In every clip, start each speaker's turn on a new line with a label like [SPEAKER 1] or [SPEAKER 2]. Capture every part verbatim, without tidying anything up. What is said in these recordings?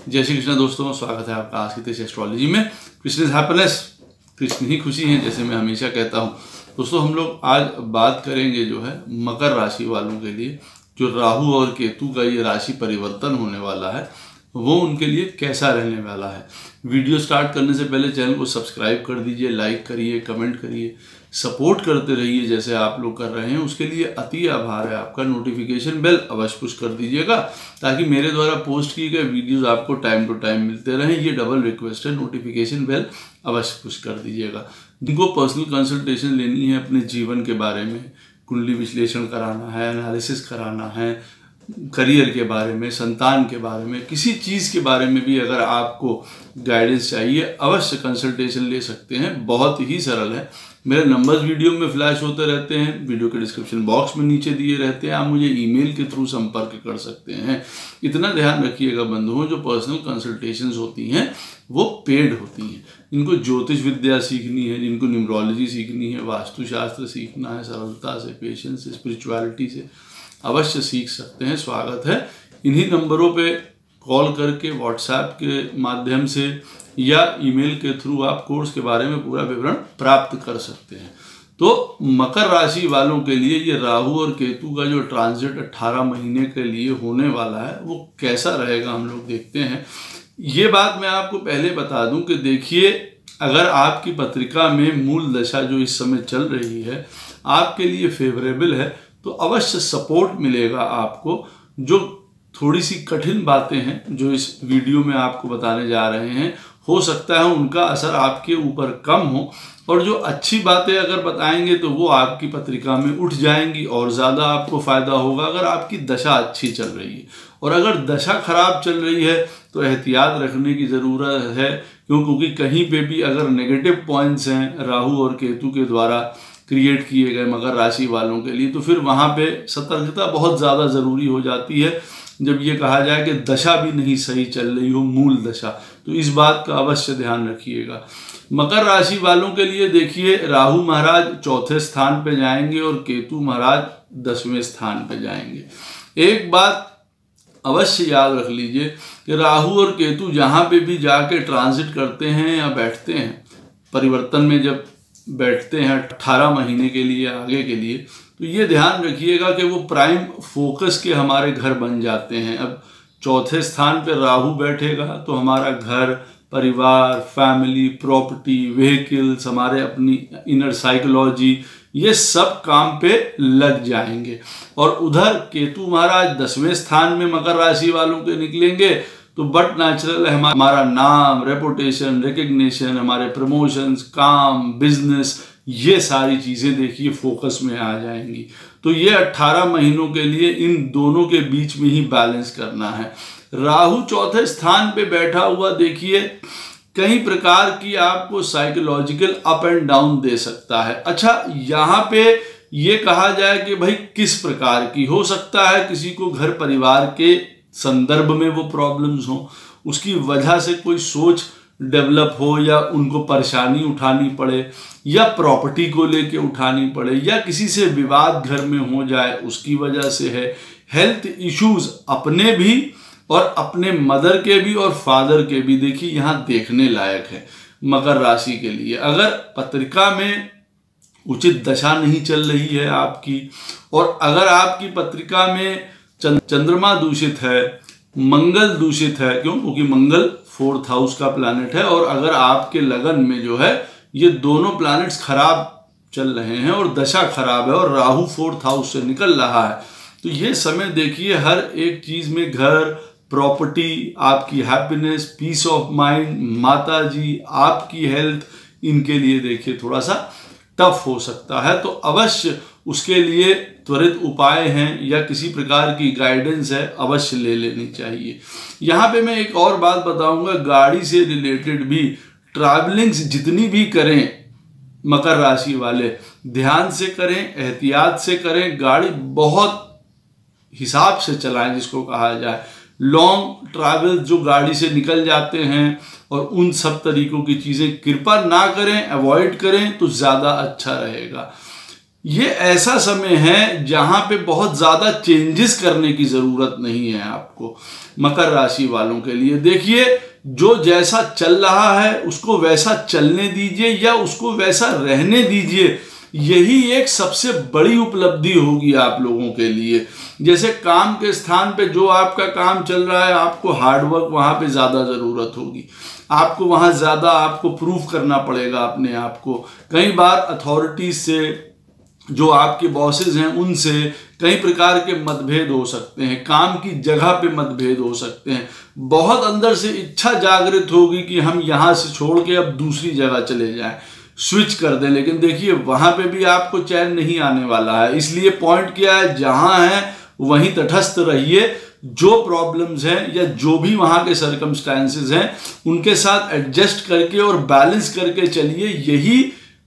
[SPEAKER 1] जय श्री कृष्ण दोस्तों, स्वागत है आपका आज की तेज एस्ट्रोलॉजी में। कृष्ण इज हैप्पीनेस, कृष्ण ही खुशी है, जैसे मैं हमेशा कहता हूँ। दोस्तों हम लोग आज बात करेंगे जो है मकर राशि वालों के लिए, जो राहु और केतु का ये राशि परिवर्तन होने वाला है वो उनके लिए कैसा रहने वाला है। वीडियो स्टार्ट करने से पहले चैनल को सब्सक्राइब कर दीजिए, लाइक करिए, कमेंट करिए, सपोर्ट करते रहिए जैसे आप लोग कर रहे हैं, उसके लिए अति आभार है आपका। नोटिफिकेशन बेल अवश्य पुश कर दीजिएगा ताकि मेरे द्वारा पोस्ट किए गए वीडियोस आपको टाइम टू टाइम मिलते रहें। ये डबल रिक्वेस्ट है, नोटिफिकेशन बेल अवश्य पुश कर दीजिएगा। जिनको पर्सनल कंसल्टेशन लेनी है अपने जीवन के बारे में, कुंडली विश्लेषण कराना है, एनालिसिस कराना है, करियर के बारे में, संतान के बारे में, किसी चीज़ के बारे में भी अगर आपको गाइडेंस चाहिए अवश्य कंसल्टेशन ले सकते हैं। बहुत ही सरल है, मेरे नंबर्स वीडियो में फ्लैश होते रहते हैं, वीडियो के डिस्क्रिप्शन बॉक्स में नीचे दिए रहते हैं। आप मुझे ईमेल के थ्रू संपर्क कर सकते हैं। इतना ध्यान रखिएगा बंधुओं, जो पर्सनल कंसल्टेशंस होती हैं वो पेड होती हैं। इनको ज्योतिष विद्या सीखनी है, जिनको न्यूमरोलॉजी सीखनी है, वास्तुशास्त्र सीखना है, सरलता से, पेशेंस से, स्पिरिचुअलिटी से अवश्य सीख सकते हैं। स्वागत है। इन्हीं नंबरों पे कॉल करके, व्हाट्सएप के माध्यम से या ईमेल के थ्रू आप कोर्स के बारे में पूरा विवरण प्राप्त कर सकते हैं। तो मकर राशि वालों के लिए ये राहु और केतु का जो ट्रांजिट अट्ठारह महीने के लिए होने वाला है वो कैसा रहेगा हम लोग देखते हैं। ये बात मैं आपको पहले बता दूं कि देखिए, अगर आपकी पत्रिका में मूल दशा जो इस समय चल रही है आपके लिए फेवरेबल है तो अवश्य सपोर्ट मिलेगा आपको। जो थोड़ी सी कठिन बातें हैं जो इस वीडियो में आपको बताने जा रहे हैं, हो सकता है उनका असर आपके ऊपर कम हो, और जो अच्छी बातें अगर बताएंगे तो वो आपकी पत्रिका में उठ जाएंगी और ज़्यादा आपको फ़ायदा होगा अगर आपकी दशा अच्छी चल रही है। और अगर दशा खराब चल रही है तो एहतियात रखने की ज़रूरत है, क्यों क्योंकि कहीं पे भी अगर नेगेटिव पॉइंट्स हैं राहु और केतु के द्वारा क्रिएट किए गए मकर राशि वालों के लिए, तो फिर वहाँ पे सतर्कता बहुत ज़्यादा ज़रूरी हो जाती है। जब ये कहा जाए कि दशा भी नहीं सही चल रही हो, मूल दशा, तो इस बात का अवश्य ध्यान रखिएगा। मकर राशि वालों के लिए देखिए, राहु महाराज चौथे स्थान पे जाएंगे और केतु महाराज दसवें स्थान पे जाएंगे। एक बात अवश्य याद रख लीजिए कि राहु और केतु जहाँ पे भी जाके ट्रांजिट करते हैं या बैठते हैं, परिवर्तन में जब बैठते हैं अठारह महीने के लिए आगे के लिए, तो ये ध्यान रखिएगा कि वो प्राइम फोकस के हमारे घर बन जाते हैं। अब चौथे स्थान पे राहु बैठेगा तो हमारा घर, परिवार, फैमिली, प्रॉपर्टी, व्हीकल्स, हमारे अपनी इनर साइकोलॉजी, ये सब काम पे लग जाएंगे। और उधर केतु महाराज दसवें स्थान में मकर राशि वालों के निकलेंगे तो बट नेचुरल है हमारा नाम, रेपुटेशन, रिकग्निशन, हमारे प्रमोशंस, काम, बिजनेस, ये सारी चीज़ें देखिए फोकस में आ जाएंगी। तो ये अट्ठारह महीनों के लिए इन दोनों के बीच में ही बैलेंस करना है। राहु चौथे स्थान पे बैठा हुआ देखिए कई प्रकार की आपको साइकोलॉजिकल अप एंड डाउन दे सकता है। अच्छा, यहाँ पे ये कहा जाए कि भाई किस प्रकार की हो सकता है, किसी को घर परिवार के संदर्भ में वो प्रॉब्लम्स हो, उसकी वजह से कोई सोच डेवलप हो, या उनको परेशानी उठानी पड़े, या प्रॉपर्टी को लेके उठानी पड़े, या किसी से विवाद घर में हो जाए उसकी वजह से है। हेल्थ इश्यूज अपने भी और अपने मदर के भी और फादर के भी देखिए यहाँ देखने लायक है मकर राशि के लिए। अगर पत्रिका में उचित दशा नहीं चल रही है आपकी, और अगर आपकी पत्रिका में चंद्रमा दूषित है, मंगल दूषित है, क्यों क्योंकि मंगल फोर्थ हाउस का प्लैनेट है, और अगर आपके लगन में जो है ये दोनों प्लैनेट्स खराब चल रहे हैं और दशा खराब है और राहु फोर्थ हाउस से निकल रहा है, तो ये समय देखिए हर एक चीज में, घर, प्रॉपर्टी, आपकी हैप्पीनेस, पीस ऑफ माइंड, माता जी, आपकी हेल्थ, इनके लिए देखिए थोड़ा सा टफ हो सकता है। तो अवश्य उसके लिए त्वरित उपाय हैं या किसी प्रकार की गाइडेंस है अवश्य ले लेनी चाहिए। यहाँ पे मैं एक और बात बताऊंगा, गाड़ी से रिलेटेड भी ट्रैवलिंग्स जितनी भी करें मकर राशि वाले, ध्यान से करें, एहतियात से करें, गाड़ी बहुत हिसाब से चलाएं जिसको कहा जाए। लॉन्ग ट्रैवल जो गाड़ी से निकल जाते हैं और उन सब तरीकों की चीज़ें कृपा ना करें, अवॉइड करें तो ज़्यादा अच्छा रहेगा। ये ऐसा समय है जहां पे बहुत ज्यादा चेंजेस करने की जरूरत नहीं है आपको। मकर राशि वालों के लिए देखिए, जो जैसा चल रहा है उसको वैसा चलने दीजिए या उसको वैसा रहने दीजिए। यही एक सबसे बड़ी उपलब्धि होगी आप लोगों के लिए। जैसे काम के स्थान पे जो आपका काम चल रहा है, आपको हार्डवर्क वहां पे ज्यादा जरूरत होगी, आपको वहां ज्यादा आपको प्रूफ करना पड़ेगा अपने आप को। कई बार अथॉरिटीज से, जो आपके बॉसेस हैं उनसे कई प्रकार के मतभेद हो सकते हैं, काम की जगह पे मतभेद हो सकते हैं। बहुत अंदर से इच्छा जागृत होगी कि हम यहां से छोड़ के अब दूसरी जगह चले जाएं, स्विच कर दें, लेकिन देखिए वहां पे भी आपको चैन नहीं आने वाला है। इसलिए पॉइंट क्या है, जहां है वहीं तटस्थ रहिए। जो प्रॉब्लम्स हैं या जो भी वहां के सर्कमस्टांसेस हैं उनके साथ एडजस्ट करके और बैलेंस करके चलिए। यही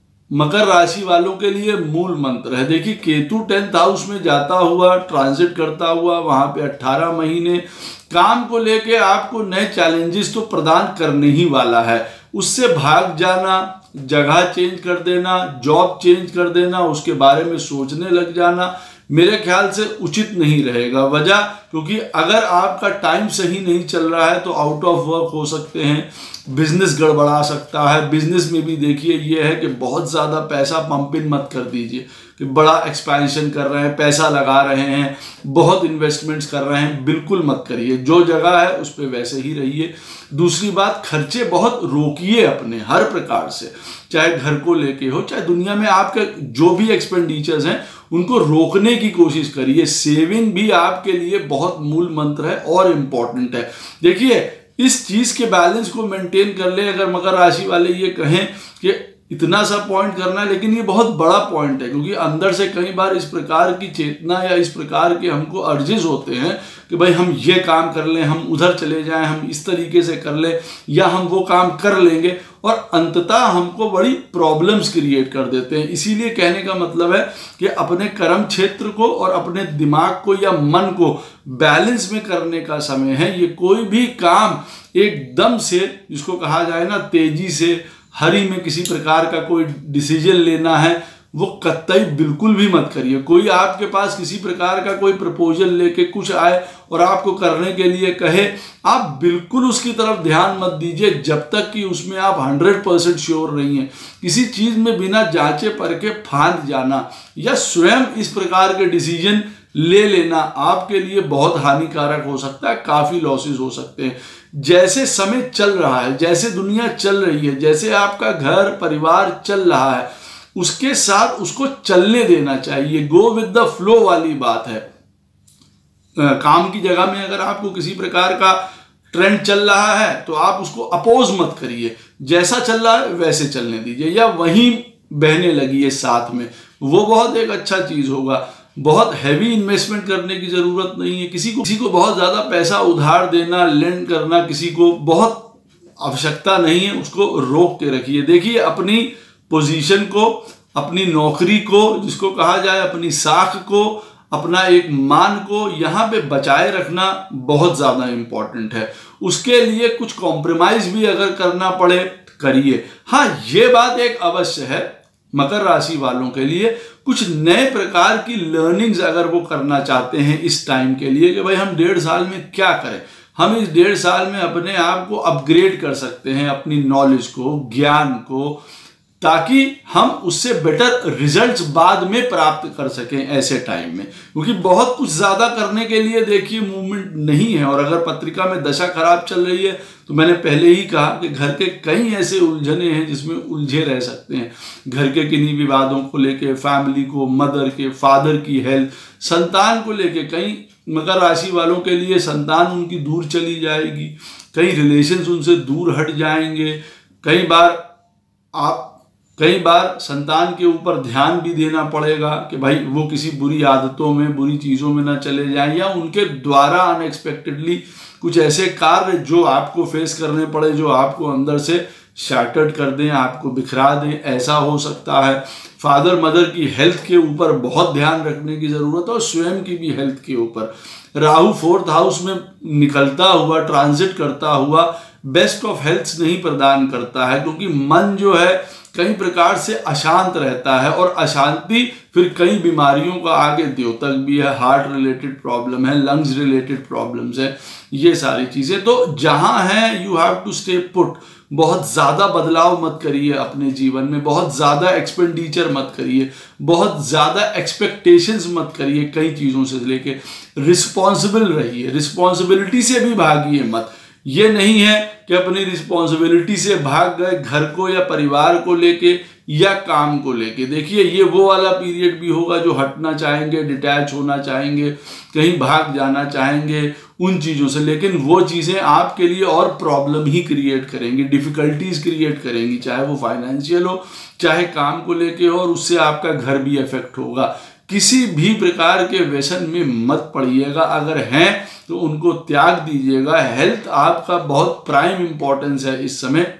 [SPEAKER 1] मकर राशि वालों के लिए मूल मंत्र है। देखिए, केतु टेंथ हाउस में जाता हुआ, ट्रांजिट करता हुआ वहां पे अट्ठारह महीने काम को लेके आपको नए चैलेंजेस तो प्रदान करने ही वाला है। उससे भाग जाना, जगह चेंज कर देना, जॉब चेंज कर देना, उसके बारे में सोचने लग जाना मेरे ख्याल से उचित नहीं रहेगा। वजह, क्योंकि अगर आपका टाइम सही नहीं चल रहा है तो आउट ऑफ वर्क हो सकते हैं, बिजनेस गड़बड़ा सकता है। बिजनेस में भी देखिए ये है कि बहुत ज़्यादा पैसा पंप इन मत कर दीजिए कि बड़ा एक्सपेंशन कर रहे हैं, पैसा लगा रहे हैं, बहुत इन्वेस्टमेंट्स कर रहे हैं, बिल्कुल मत करिए। जो जगह है उस पर वैसे ही रहिए। दूसरी बात, खर्चे बहुत रोकिए अपने हर प्रकार से, चाहे घर को लेके हो, चाहे दुनिया में आपके जो भी एक्सपेंडिचर्स हैं उनको रोकने की कोशिश करिए। सेविंग भी आपके लिए बहुत मूल मंत्र है और इम्पॉर्टेंट है। देखिए, इस चीज के बैलेंस को मेंटेन कर ले। अगर मकर राशि वाले ये कहें कि इतना सा पॉइंट करना है, लेकिन ये बहुत बड़ा पॉइंट है, क्योंकि अंदर से कई बार इस प्रकार की चेतना या इस प्रकार के हमको अर्जेस होते हैं कि भाई हम ये काम कर लें, हम उधर चले जाएं, हम इस तरीके से कर लें, या हम वो काम कर लेंगे और अंततः हमको बड़ी प्रॉब्लम्स क्रिएट कर देते हैं। इसीलिए कहने का मतलब है कि अपने कर्म क्षेत्र को और अपने दिमाग को या मन को बैलेंस में करने का समय है। ये कोई भी काम एकदम से, जिसको कहा जाए ना तेजी से, हरी में किसी प्रकार का कोई डिसीजन लेना है, वो कतई बिल्कुल भी मत करिए। कोई आपके पास किसी प्रकार का कोई प्रपोजल लेके कुछ आए और आपको करने के लिए कहे, आप बिल्कुल उसकी तरफ ध्यान मत दीजिए जब तक कि उसमें आप हंड्रेड परसेंट श्योर नहीं है। किसी चीज में बिना जांचे परखे फांद जाना या स्वयं इस प्रकार के डिसीजन ले लेना आपके लिए बहुत हानिकारक हो सकता है, काफी लॉसेस हो सकते हैं। जैसे समय चल रहा है, जैसे दुनिया चल रही है, जैसे आपका घर परिवार चल रहा है, उसके साथ उसको चलने देना चाहिए। गो विद द फ्लो वाली बात है। काम की जगह में अगर आपको किसी प्रकार का ट्रेंड चल रहा है तो आप उसको अपोज मत करिए, जैसा चल रहा है वैसे चलने दीजिए, या वहीं बहने लगी है साथ में, वो बहुत एक अच्छा चीज होगा। बहुत हैवी इन्वेस्टमेंट करने की जरूरत नहीं है। किसी को किसी को बहुत ज्यादा पैसा उधार देना, लेंड करना, किसी को बहुत आवश्यकता नहीं है, उसको रोक के रखिए। देखिए, अपनी पोजीशन को, अपनी नौकरी को, जिसको कहा जाए अपनी साख को, अपना एक मान को यहाँ पे बचाए रखना बहुत ज्यादा इंपॉर्टेंट है। उसके लिए कुछ कॉम्प्रोमाइज भी अगर करना पड़े करिए। हाँ, ये बात एक अवश्य है, मकर राशि वालों के लिए कुछ नए प्रकार की लर्निंग्स अगर वो करना चाहते हैं इस टाइम के लिए कि भाई हम डेढ़ साल में क्या करें, हम इस डेढ़ साल में अपने आप को अपग्रेड कर सकते हैं, अपनी नॉलेज को, ज्ञान को, ताकि हम उससे बेटर रिजल्ट्स बाद में प्राप्त कर सकें ऐसे टाइम में। क्योंकि बहुत कुछ ज्यादा करने के लिए देखिए मूवमेंट नहीं है। और अगर पत्रिका में दशा खराब चल रही है तो मैंने पहले ही कहा कि घर के कई ऐसे उलझने हैं जिसमें उलझे रह सकते हैं। घर के किन्हीं विवादों को लेके, फैमिली को, मदर के, फादर की हेल्थ, संतान को लेके, कई मकर राशि वालों के लिए संतान उनकी दूर चली जाएगी, कई रिलेशंस उनसे दूर हट जाएंगे। कई बार आप कई बार संतान के ऊपर ध्यान भी देना पड़ेगा कि भाई वो किसी बुरी आदतों में, बुरी चीज़ों में ना चले जाएं, या उनके द्वारा अनएक्सपेक्टेडली कुछ ऐसे कार्य जो आपको फेस करने पड़े, जो आपको अंदर से शैटर्ड कर दें, आपको बिखरा दें, ऐसा हो सकता है। फादर मदर की हेल्थ के ऊपर बहुत ध्यान रखने की ज़रूरत है और स्वयं की भी हेल्थ के ऊपर। राहु फोर्थ हाउस में निकलता हुआ, ट्रांजिट करता हुआ बेस्ट ऑफ हेल्थ नहीं प्रदान करता है, क्योंकि मन जो है कई प्रकार से अशांत रहता है, और अशांति फिर कई बीमारियों का आगे द्योतक भी है, हार्ट रिलेटेड प्रॉब्लम है, लंग्स रिलेटेड प्रॉब्लम्स है, ये सारी चीज़ें। तो जहाँ है you have to stay put. बहुत ज़्यादा बदलाव मत करिए अपने जीवन में, बहुत ज़्यादा एक्सपेंडिचर मत करिए, बहुत ज़्यादा एक्सपेक्टेशंस मत करिए कई चीज़ों से लेके। रिस्पॉन्सिबल रहिए, रिस्पॉन्सिबिलिटी से भी भागिए मत। ये नहीं है कि अपनी रिस्पॉन्सिबिलिटी से भाग गए घर को या परिवार को लेके या काम को लेके। देखिए ये वो वाला पीरियड भी होगा जो हटना चाहेंगे, डिटैच होना चाहेंगे, कहीं भाग जाना चाहेंगे उन चीज़ों से, लेकिन वो चीज़ें आपके लिए और प्रॉब्लम ही क्रिएट करेंगी, डिफ़िकल्टीज क्रिएट करेंगी, चाहे वो फाइनेंशियल हो, चाहे काम को लेके हो, और उससे आपका घर भी अफेक्ट होगा। किसी भी प्रकार के व्यसन में मत पड़िएगा, अगर हैं तो उनको त्याग दीजिएगा। हेल्थ आपका बहुत प्राइम इंपॉर्टेंस है इस समय,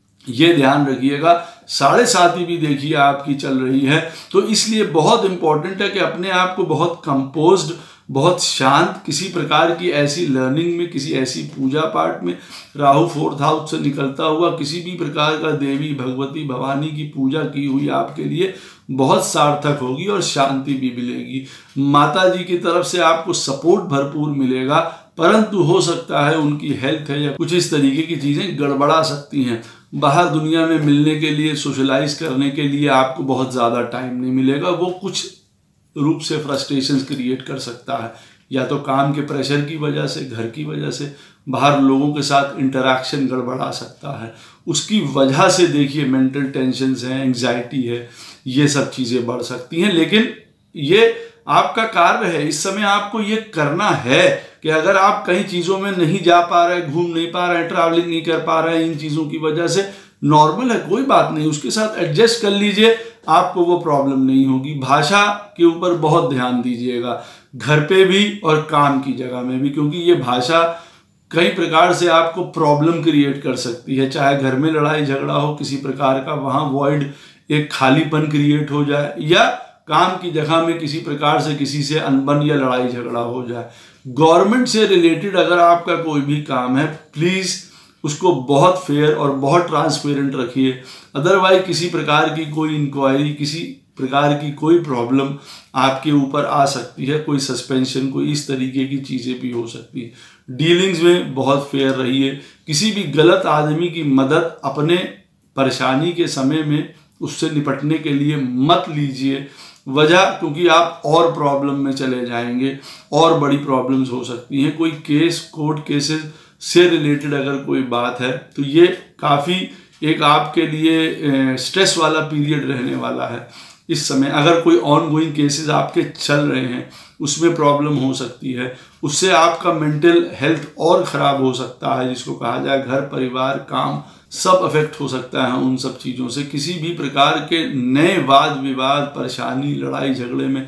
[SPEAKER 1] ये ध्यान रखिएगा। साढ़े साथी भी देखिए आपकी चल रही है, तो इसलिए बहुत इंपॉर्टेंट है कि अपने आप को बहुत कंपोज्ड, बहुत शांत, किसी प्रकार की ऐसी लर्निंग में, किसी ऐसी पूजा पाठ में, राहु फोर्थ हाउस से निकलता हुआ किसी भी प्रकार का देवी भगवती भवानी की पूजा की हुई आपके लिए बहुत सार्थक होगी और शांति भी मिलेगी। माता जी की तरफ से आपको सपोर्ट भरपूर मिलेगा, परंतु हो सकता है उनकी हेल्थ है या कुछ इस तरीके की चीज़ें गड़बड़ा सकती हैं। बाहर दुनिया में मिलने के लिए, सोशलाइज करने के लिए आपको बहुत ज़्यादा टाइम नहीं मिलेगा। वो कुछ रूप से फ्रस्ट्रेशंस क्रिएट कर सकता है, या तो काम के प्रेशर की वजह से, घर की वजह से, बाहर लोगों के साथ इंटरैक्शन गड़बड़ा सकता है, उसकी वजह से देखिए मेंटल टेंशन्स हैं, एंग्जाइटी है, ये सब चीज़ें बढ़ सकती हैं। लेकिन ये आपका कार्य है, इस समय आपको ये करना है कि अगर आप कई चीज़ों में नहीं जा पा रहे, घूम नहीं पा रहे, ट्रैवलिंग नहीं कर पा रहे इन चीज़ों की वजह से, नॉर्मल है, कोई बात नहीं, उसके साथ एडजस्ट कर लीजिए, आपको वो प्रॉब्लम नहीं होगी। भाषा के ऊपर बहुत ध्यान दीजिएगा, घर पे भी और काम की जगह में भी, क्योंकि ये भाषा कई प्रकार से आपको प्रॉब्लम क्रिएट कर सकती है। चाहे घर में लड़ाई झगड़ा हो किसी प्रकार का, वहाँ वॉइड, एक खालीपन क्रिएट हो जाए, या काम की जगह में किसी प्रकार से किसी से अनबन या लड़ाई झगड़ा हो जाए। गवर्नमेंट से रिलेटेड अगर आपका कोई भी काम है, प्लीज़ उसको बहुत फेयर और बहुत ट्रांसपेरेंट रखिए। अदरवाइज किसी प्रकार की कोई इंक्वायरी, किसी प्रकार की कोई प्रॉब्लम आपके ऊपर आ सकती है, कोई सस्पेंशन, कोई इस तरीके की चीज़ें भी हो सकती है। डीलिंग्स में बहुत फेयर रहिए। किसी भी गलत आदमी की मदद अपने परेशानी के समय में उससे निपटने के लिए मत लीजिए। वजह क्योंकि आप और प्रॉब्लम में चले जाएंगे, और बड़ी प्रॉब्लम्स हो सकती हैं। कोई केस, कोर्ट केसेस से रिलेटेड अगर कोई बात है तो ये काफ़ी एक आपके लिए स्ट्रेस वाला पीरियड रहने वाला है इस समय। अगर कोई ऑन गोइंग केसेस आपके चल रहे हैं उसमें प्रॉब्लम हो सकती है, उससे आपका मेंटल हेल्थ और ख़राब हो सकता है, जिसको कहा जाए घर परिवार काम सब अफेक्ट हो सकता है उन सब चीज़ों से। किसी भी प्रकार के नए वाद विवाद, परेशानी, लड़ाई झगड़े में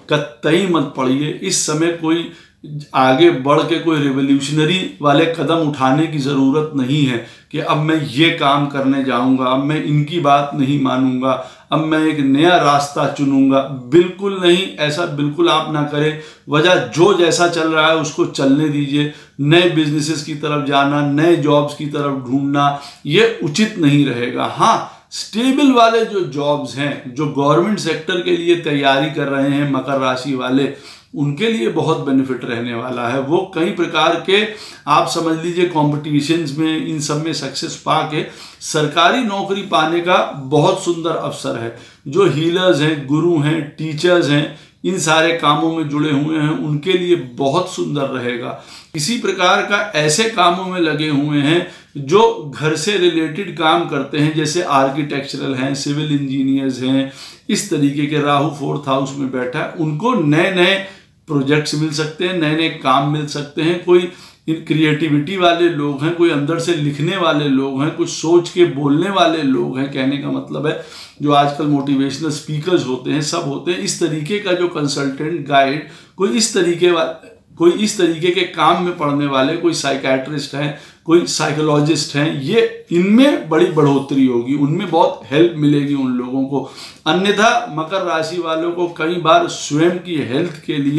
[SPEAKER 1] कतई मत पड़िए। इस समय कोई आगे बढ़ के कोई रिवोल्यूशनरी वाले कदम उठाने की ज़रूरत नहीं है कि अब मैं ये काम करने जाऊंगा, अब मैं इनकी बात नहीं मानूंगा, अब मैं एक नया रास्ता चुनूंगा। बिल्कुल नहीं, ऐसा बिल्कुल आप ना करें। वजह जो जैसा चल रहा है उसको चलने दीजिए। नए बिजनेसेस की तरफ जाना, नए जॉब्स की तरफ ढूंढना, ये उचित नहीं रहेगा। हाँ, स्टेबल वाले जो जॉब्स हैं, जो गवर्नमेंट सेक्टर के लिए तैयारी कर रहे हैं मकर राशि वाले, उनके लिए बहुत बेनिफिट रहने वाला है। वो कई प्रकार के आप समझ लीजिए कॉम्पिटिशन्स में, इन सब में सक्सेस पा के सरकारी नौकरी पाने का बहुत सुंदर अवसर है। जो हीलर्स हैं, गुरु हैं, टीचर्स हैं, इन सारे कामों में जुड़े हुए हैं, उनके लिए बहुत सुंदर रहेगा। किसी प्रकार का ऐसे कामों में लगे हुए हैं जो घर से रिलेटेड काम करते हैं, जैसे आर्किटेक्चरल हैं, सिविल इंजीनियर्स हैं, इस तरीके के, राहु फोर्थ हाउस में बैठा है, उनको नए नए प्रोजेक्ट्स मिल सकते हैं, नए नए काम मिल सकते हैं। कोई क्रिएटिविटी वाले लोग हैं, कोई अंदर से लिखने वाले लोग हैं, कुछ सोच के बोलने वाले लोग हैं, कहने का मतलब है जो आजकल मोटिवेशनल स्पीकर्स होते हैं, सब होते हैं। इस तरीके का जो कंसल्टेंट, गाइड, कोई इस तरीके वाले कोई इस तरीके के काम में पढ़ने वाले, कोई साइकेट्रिस्ट हैं, कोई साइकोलॉजिस्ट हैं, ये इनमें बड़ी बढ़ोतरी होगी, उनमें बहुत हेल्प मिलेगी उन लोगों को। अन्यथा मकर राशि वालों को कई बार स्वयं की हेल्थ के लिए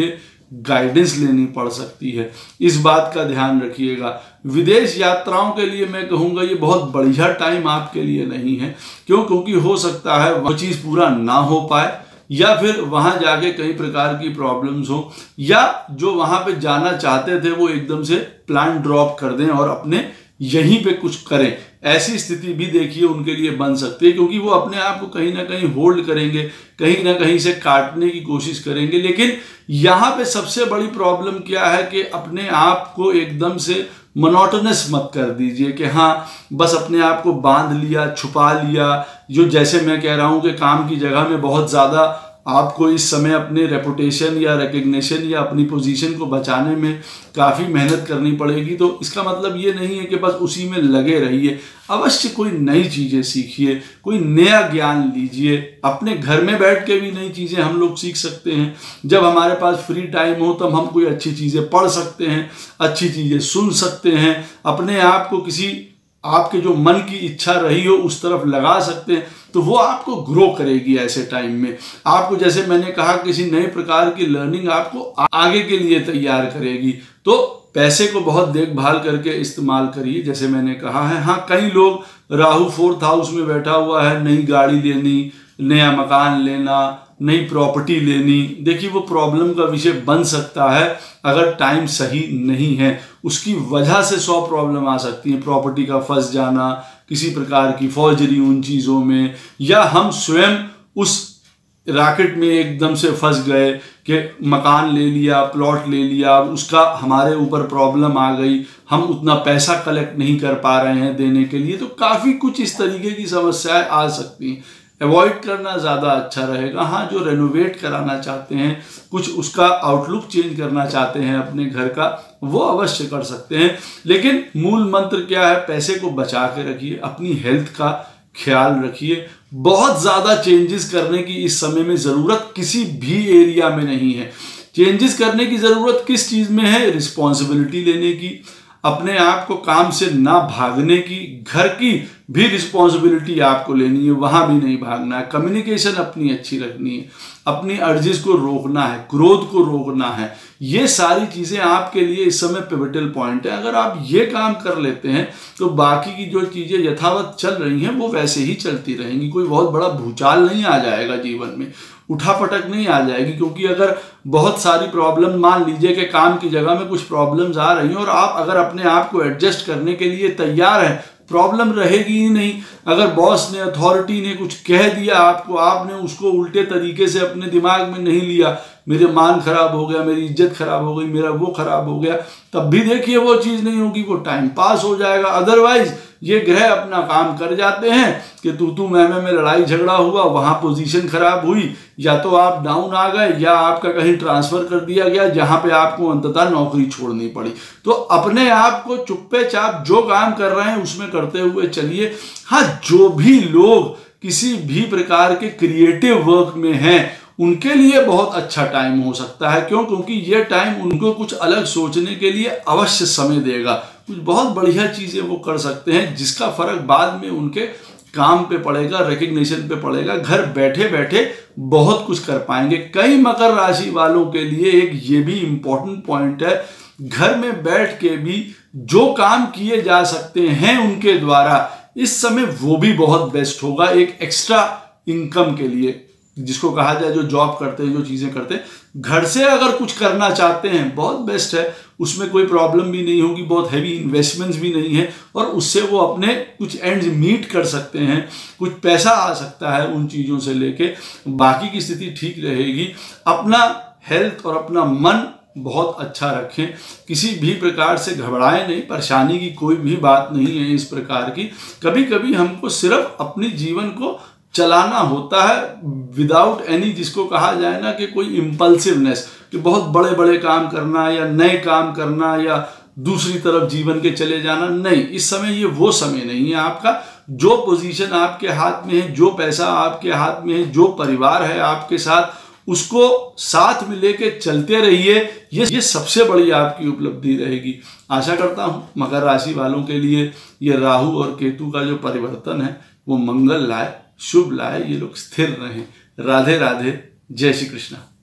[SPEAKER 1] गाइडेंस लेनी पड़ सकती है। इस बात का ध्यान रखिएगा। विदेश यात्राओं के लिए मैं कहूँगा ये बहुत बढ़िया टाइम आपके लिए नहीं है। क्यों? क्योंकि हो सकता है वो चीज़ पूरा ना हो पाए, या फिर वहाँ जाके कई प्रकार की प्रॉब्लम्स हो, या जो वहाँ पे जाना चाहते थे वो एकदम से प्लान ड्रॉप कर दें और अपने यहीं पे कुछ करें। ऐसी स्थिति भी देखिए उनके लिए बन सकती है, क्योंकि वो अपने आप को कहीं ना कहीं होल्ड करेंगे, कहीं ना कहीं से काटने की कोशिश करेंगे। लेकिन यहाँ पे सबसे बड़ी प्रॉब्लम क्या है कि अपने आप को एकदम से मोनोटोनस मत कर दीजिए कि हाँ बस अपने आप को बांध लिया, छुपा लिया। जो जैसे मैं कह रहा हूँ कि काम की जगह में बहुत ज़्यादा आपको इस समय अपने रेपुटेशन या रिकग्निशन या अपनी पोजीशन को बचाने में काफ़ी मेहनत करनी पड़ेगी। तो इसका मतलब ये नहीं है कि बस उसी में लगे रहिए। अवश्य कोई नई चीज़ें सीखिए, कोई नया ज्ञान लीजिए। अपने घर में बैठ के भी नई चीज़ें हम लोग सीख सकते हैं। जब हमारे पास फ्री टाइम हो तब हम कोई अच्छी चीज़ें पढ़ सकते हैं, अच्छी चीज़ें सुन सकते हैं, अपने आप को किसी आपके जो मन की इच्छा रही हो उस तरफ लगा सकते हैं। तो वो आपको ग्रो करेगी ऐसे टाइम में। आपको जैसे मैंने कहा किसी नए प्रकार की लर्निंग आपको आगे के लिए तैयार करेगी। तो पैसे को बहुत देखभाल करके इस्तेमाल करिए, जैसे मैंने कहा है। हाँ, कई लोग राहु फोर्थ हाउस में बैठा हुआ है, नई गाड़ी लेनी, नया मकान लेना, नई प्रॉपर्टी लेनी। देखिए वो प्रॉब्लम का विषय बन सकता है अगर टाइम सही नहीं है। उसकी वजह से सौ प्रॉब्लम आ सकती है। प्रॉपर्टी का फंस जाना, किसी प्रकार की फौजरी उन चीज़ों में, या हम स्वयं उस रैकेट में एकदम से फंस गए कि मकान ले लिया, प्लॉट ले लिया, उसका हमारे ऊपर प्रॉब्लम आ गई, हम उतना पैसा कलेक्ट नहीं कर पा रहे हैं देने के लिए। तो काफ़ी कुछ इस तरीके की समस्याएं आ सकती हैं। अवॉइड करना ज़्यादा अच्छा रहेगा। हाँ, जो रेनोवेट कराना चाहते हैं, कुछ उसका आउटलुक चेंज करना चाहते हैं अपने घर का, वो अवश्य कर सकते हैं। लेकिन मूल मंत्र क्या है? पैसे को बचा के रखिए, अपनी हेल्थ का ख्याल रखिए। बहुत ज़्यादा चेंजेस करने की इस समय में ज़रूरत किसी भी एरिया में नहीं है। चेंजेस करने की ज़रूरत किस चीज़ में है? रिस्पॉन्सिबिलिटी लेने की, अपने आप को काम से ना भागने की, घर की भी रिस्पॉन्सिबिलिटी आपको लेनी है, वहां भी नहीं भागना है। कम्युनिकेशन अपनी अच्छी रखनी है, अपनी अर्जिस को रोकना है, क्रोध को रोकना है। ये सारी चीज़ें आपके लिए इस समय पिवटल पॉइंट है। अगर आप ये काम कर लेते हैं तो बाकी की जो चीज़ें यथावत चल रही हैं वो वैसे ही चलती रहेंगी। कोई बहुत बड़ा भूचाल नहीं आ जाएगा जीवन में, उठापटक नहीं आ जाएगी। क्योंकि अगर बहुत सारी प्रॉब्लम, मान लीजिए कि काम की जगह में कुछ प्रॉब्लम्स आ रही हैं और आप अगर अपने आप को एडजस्ट करने के लिए तैयार हैं, प्रॉब्लम रहेगी ही नहीं। अगर बॉस ने, अथॉरिटी ने कुछ कह दिया आपको, आपने उसको उल्टे तरीके से अपने दिमाग में नहीं लिया, मेरे मान खराब हो गया, मेरी इज्जत खराब हो गई, मेरा वो खराब हो गया, तब भी देखिए वो चीज़ नहीं होगी, वो टाइम पास हो जाएगा। अदरवाइज ये ग्रह अपना काम कर जाते हैं कि तू तू मैं मैं में लड़ाई झगड़ा हुआ, वहाँ पोजीशन खराब हुई, या तो आप डाउन आ गए या आपका कहीं ट्रांसफर कर दिया गया जहाँ पे आपको अंततः नौकरी छोड़नी पड़ी। तो अपने आप को चुप्पे चाप जो काम कर रहे हैं उसमें करते हुए चलिए। हाँ, जो भी लोग किसी भी प्रकार के क्रिएटिव वर्क में हैं उनके लिए बहुत अच्छा टाइम हो सकता है। क्यों? क्योंकि ये टाइम उनको कुछ अलग सोचने के लिए अवश्य समय देगा। कुछ बहुत बढ़िया चीज़ें वो कर सकते हैं जिसका फर्क बाद में उनके काम पे पड़ेगा, रिकग्निशन पे पड़ेगा। घर बैठे बैठे बहुत कुछ कर पाएंगे। कई मकर राशि वालों के लिए एक ये भी इम्पोर्टेंट पॉइंट है, घर में बैठ के भी जो काम किए जा सकते हैं उनके द्वारा इस समय वो भी बहुत बेस्ट होगा। एक एक्स्ट्रा इनकम के लिए, जिसको कहा जाए जो जॉब करते हैं, जो चीज़ें करते हैं, घर से अगर कुछ करना चाहते हैं बहुत बेस्ट है। उसमें कोई प्रॉब्लम भी नहीं होगी, बहुत हैवी इन्वेस्टमेंट्स भी नहीं है, और उससे वो अपने कुछ एंड्स मीट कर सकते हैं, कुछ पैसा आ सकता है उन चीज़ों से लेके। बाकी की स्थिति ठीक रहेगी। अपना हेल्थ और अपना मन बहुत अच्छा रखें, किसी भी प्रकार से घबराएं नहीं। परेशानी की कोई भी बात नहीं है इस प्रकार की। कभी कभी हमको सिर्फ अपनी जीवन को चलाना होता है विदाउट एनी, जिसको कहा जाए ना कि कोई इम्पल्सिवनेस, कि बहुत बड़े बड़े काम करना या नए काम करना या दूसरी तरफ जीवन के चले जाना, नहीं। इस समय ये वो समय नहीं है आपका। जो पोजीशन आपके हाथ में है, जो पैसा आपके हाथ में है, जो परिवार है आपके साथ, उसको साथ में लेके चलते रहिए। ये ये सबसे बड़ी आपकी उपलब्धि रहेगी। आशा करता हूँ मकर राशि वालों के लिए ये राहु और केतु का जो परिवर्तन है वो मंगल लाए, शुभ लाए, ये लोग स्थिर रहें। राधे राधे, जय श्री कृष्णा।